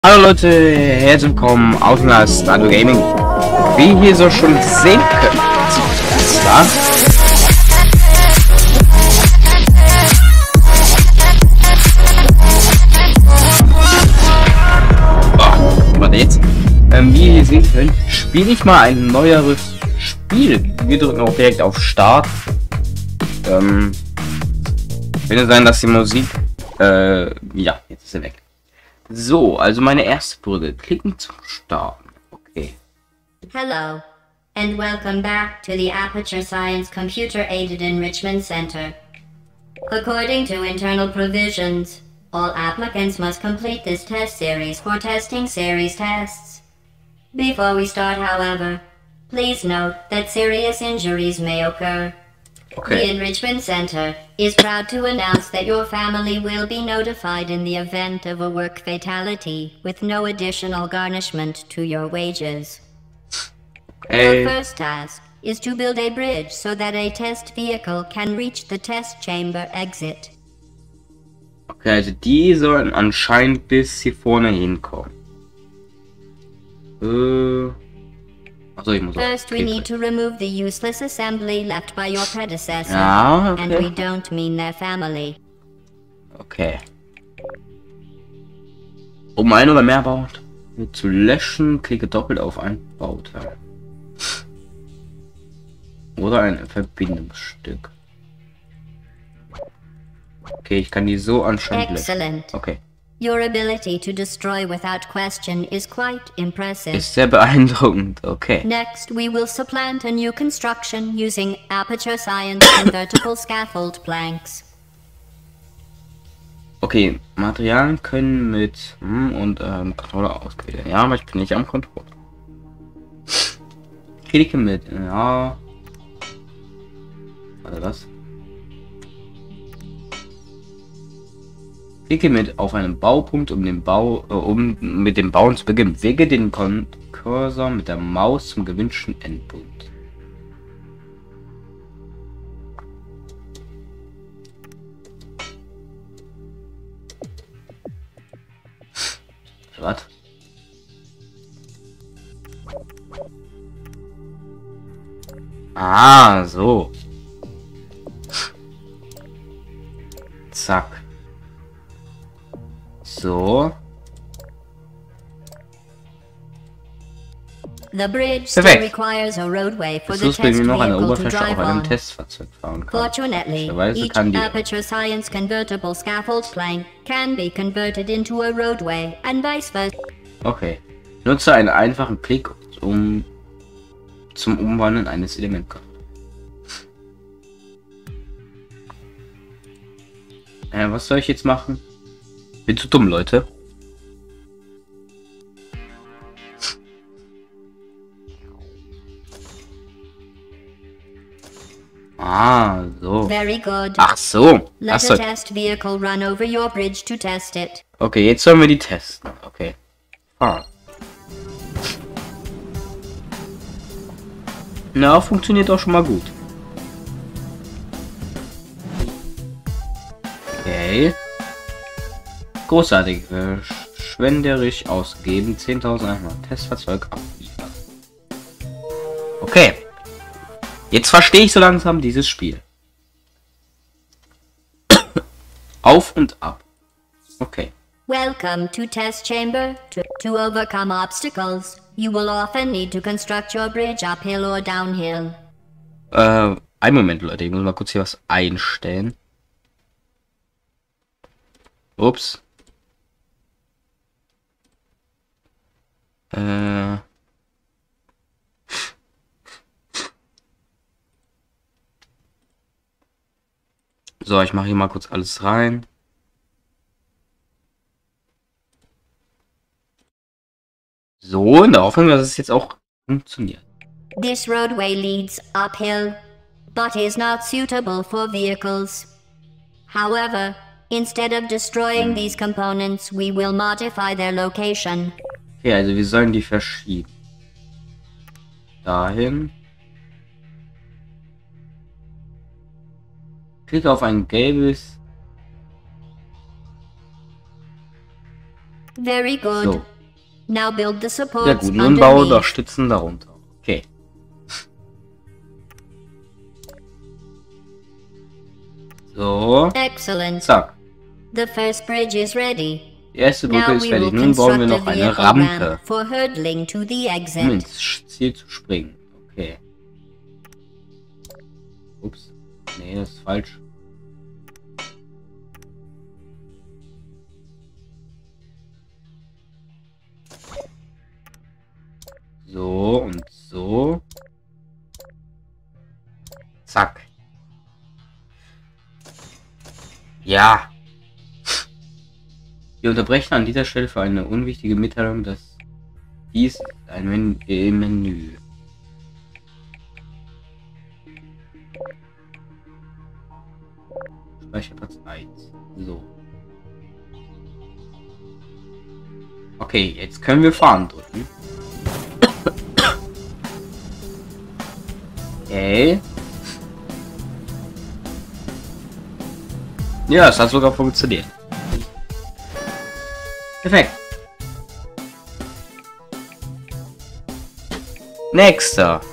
Hallo Leute, herzlich willkommen auf Nano Gaming. Wie ihr hier so schon sehen könnt, da wie ihr hier sehen könnt, spiele ich mal ein neueres Spiel. Wir drücken auch direkt auf Start. Könnte sein, dass die Musik ja, jetzt ist sie weg. So, also meine erste Brücke. Klicken zum Starten. Okay. Hello, and welcome back to the Aperture Science Computer Aided Enrichment Center. According to internal provisions, all applicants must complete this test series for testing series tests. Before we start, however, please note that serious injuries may occur. Okay. The Enrichment Center is proud to announce that your family will be notified in the event of a work fatality with no additional garnishment to your wages. Your first task is to build a bridge so that a test vehicle can reach the test chamber exit. Okay, also die sollen anscheinend bis hier vorne hinkommen. Also ich muss First, we need to remove the useless assembly left by your predecessor. Ja, okay. And we don't mean their family. Okay. Um ein oder mehr Bauteil zu löschen, klicke doppelt auf ein Bauteil. Oder ein Verbindungsstück. Okay, ich kann die so anscheinend löschen. Excellent. Okay. Your ability to destroy without question is quite impressive. Ist sehr beeindruckend, okay. Next, we will supplant a new construction using Aperture Science convertible scaffold planks. Okay, Materialien können mit und Controller ausgewählt werden. Ja, aber ich bin nicht am Controller. Klicke mit, ja. Warte, was? Klicke mit auf einen Baupunkt, um mit dem Bauen zu beginnen. Bewege den Cursor mit der Maus zum gewünschten Endpunkt. Was? Ah, so. Zack. So. The bridge still requires a roadway for the test vehicle to drive on. Fortunately, each Aperture Science convertible scaffold plank can be converted into a roadway and vice versa. Okay. Nutze einen einfachen Klick zum Umwandeln eines Elements. Was soll ich jetzt machen? Bin zu dumm, Leute. Ah, so. Very good. Ach so. Let a test vehicle run over your bridge to test it. Okay, jetzt sollen wir die testen. Okay. Na, funktioniert auch schon mal gut. Okay. Großartig. Verschwenderisch ausgeben. 10.100 Testfahrzeug abliefern. Okay. Jetzt verstehe ich so langsam dieses Spiel. Auf und ab. Okay. Welcome to Test Chamber. To overcome obstacles, you will often need to construct your bridge uphill or downhill. Einen Moment, Leute. Ich muss mal kurz hier was einstellen. Ups. So, ich mache hier mal kurz alles rein. So, in der Hoffnung, dass es jetzt auch funktioniert. This roadway leads uphill, but is not suitable for vehicles. However, instead of destroying these components, we will modify their location. Okay, also wir sollen die verschieben. Dahin. Klicke auf ein gelbes Very good. So. Now build the Sehr supports gut, nun baue underneath. doch Stützen darunter. Okay. So. Excellent. Zack. The first bridge is ready. Die erste Brücke Now ist we will fertig. Nun bauen wir construct a noch eine vehicle Rampe, ramp for hurdling to the um exit. ins Ziel zu springen. Okay. Ups. Nee, das ist falsch. So und so. Zack. Ja. Wir unterbrechen an dieser Stelle für eine unwichtige Mitteilung, dass dies ein Menü. Speicherplatz 1. So. Okay, jetzt können wir fahren drücken. Okay. Ja, es hat sogar funktioniert. Perfekt. Nächster.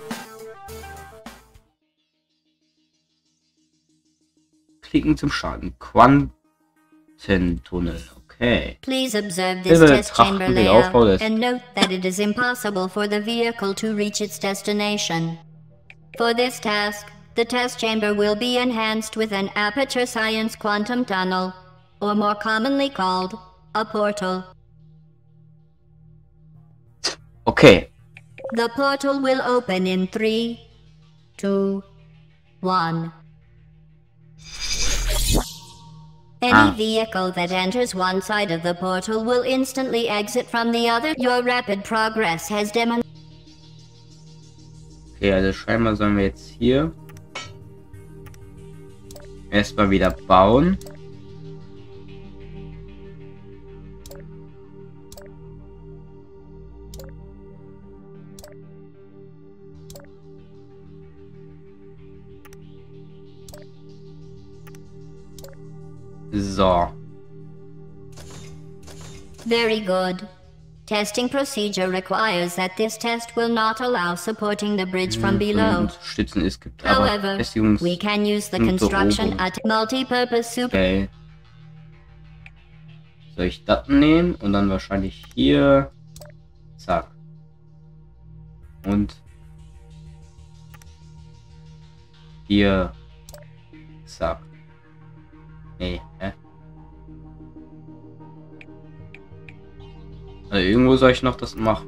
Klicken zum Starten. Quantentunnel. Okay. Please observe this Wir test chamber betrachten den Aufbau layout des... and note that it is impossible for the vehicle to reach its destination. For this task, the test chamber will be enhanced with an aperture science quantum tunnel, or more commonly called, a portal. Okay. The portal will open in 3, 2, 1. Any vehicle that enters one side of the portal will instantly exit from the other. Your rapid progress has demonstrated. Okay, also scheinbar sollen wir jetzt hier erstmal wieder bauen. So. Very good. Testing procedure requires that this test will not allow supporting the bridge from below. Stützen es gibt aber However, Befestigungs- we can use the Punkte construction oben. at multi-purpose super. Okay. Soll ich das nehmen und dann wahrscheinlich hier. Zack. Und hier. Zack. Nee, hä? Also irgendwo soll ich noch das machen.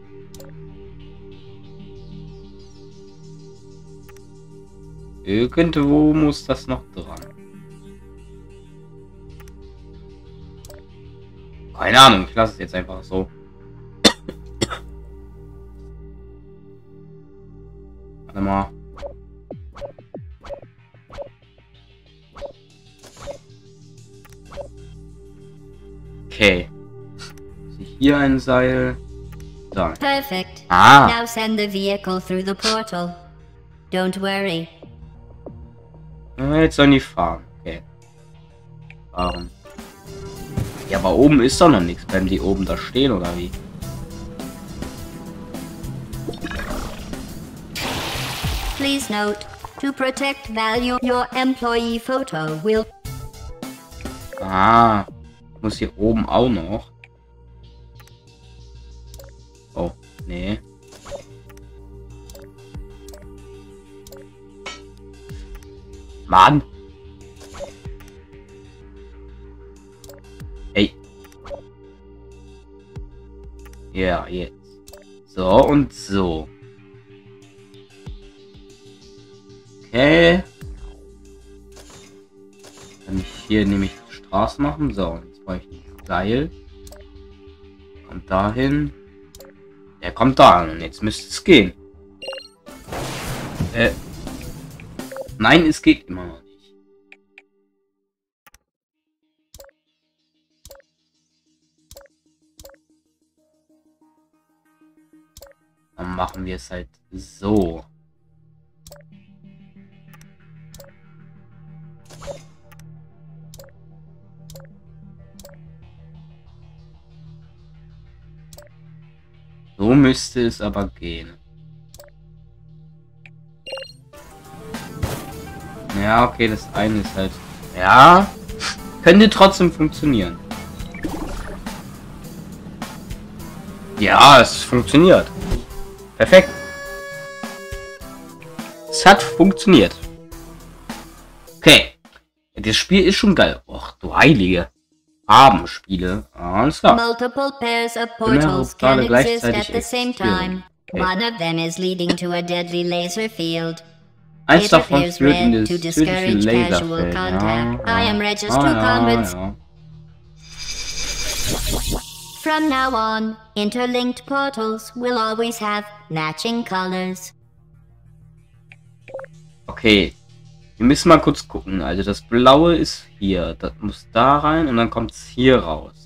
Irgendwo muss das noch dran. Keine Ahnung, ich lasse es jetzt einfach so. Warte mal. Okay. Hier ein Seil. Da. Perfect. Ah. Now send the vehicle through the portal. Don't worry. Jetzt sollen die fahren. Okay. Fahren. Ja, aber oben ist doch noch nichts. Bleiben die oben da stehen oder wie? Please note, to protect value, your employee photo will... Ah. Muss hier oben auch noch. Oh, nee. Mann. Ey. Ja, jetzt. So und so. Okay. Kann ich hier nämlich die Straße machen. So, jetzt brauche ich ein Seil. Kommt dahin. Der kommt da an und jetzt müsste es gehen. Nein, es geht immer noch nicht. Dann machen wir es halt so. So müsste es aber gehen. Ja, okay, das eine ist halt... Ja, könnte trotzdem funktionieren. Ja, es funktioniert. Perfekt. Es hat funktioniert. Okay. Das Spiel ist schon geil. Och, du Heilige. Abendspiele. Alles klar. Multiple pairs of portals can exist at the same time. Okay. One of them is leading to a deadly laser field. Eins It davon appears führt in red das to tödliche discourage casual Laserfeld. contact. I am Registrar ja, Convents. ja. From now on, interlinked portals will always have matching colors. Okay. Wir müssen mal kurz gucken. Also das Blaue ist hier. Das muss da rein und dann kommt es hier raus.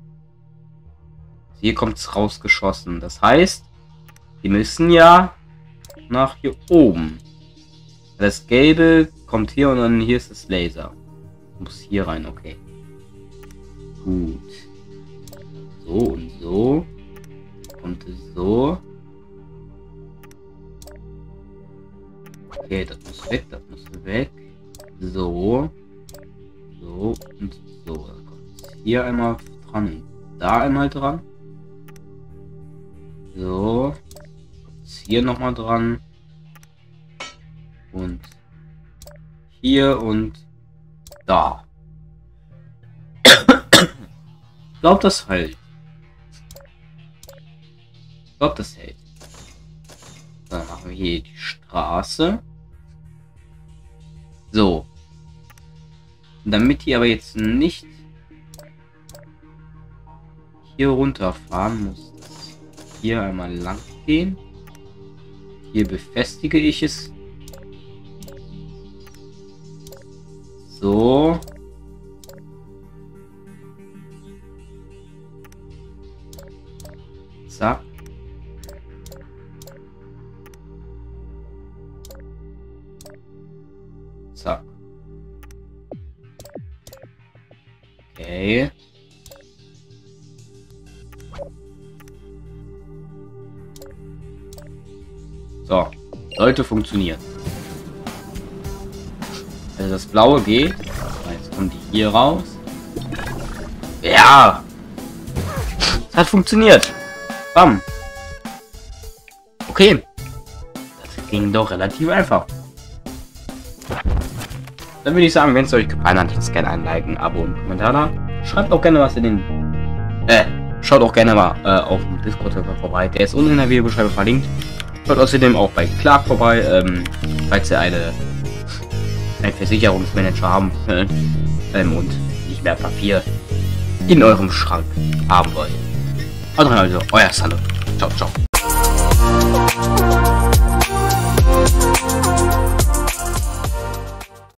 Hier kommt es rausgeschossen. Das heißt, die müssen ja nach hier oben. Das Gelbe kommt hier und dann hier ist das Laser. Muss hier rein, okay. Gut. So und so. Kommt es so. Okay, das muss weg, das muss weg. So. So und so. Dann kommt es hier einmal dran und da einmal dran. So. Kommt es hier nochmal dran. Und hier und da. Ich glaube, das hält. Ich glaube, das hält. Dann machen wir hier die Straße. So. Damit die aber jetzt nicht hier runterfahren, muss das hier einmal lang gehen. Hier befestige ich es. So. Zack. Zack. Okay. So. Sollte funktionieren. Also das Blaue geht. Jetzt kommen die hier raus. Ja. Es hat funktioniert. Bam. Okay. Das ging doch relativ einfach. Dann würde ich sagen, wenn es euch gefallen hat, lasst gerne ein Like, ein Abo und einen Kommentar da. Schreibt auch gerne was in den... Schaut auch gerne mal auf dem Discord-Server vorbei. Der ist unten in der Videobeschreibung verlinkt. Schaut außerdem auch bei Clark vorbei, falls ihr einen Versicherungsmanager haben wollt und nicht mehr Papier in eurem Schrank haben wollt. Also, euer Sando. Ciao, ciao.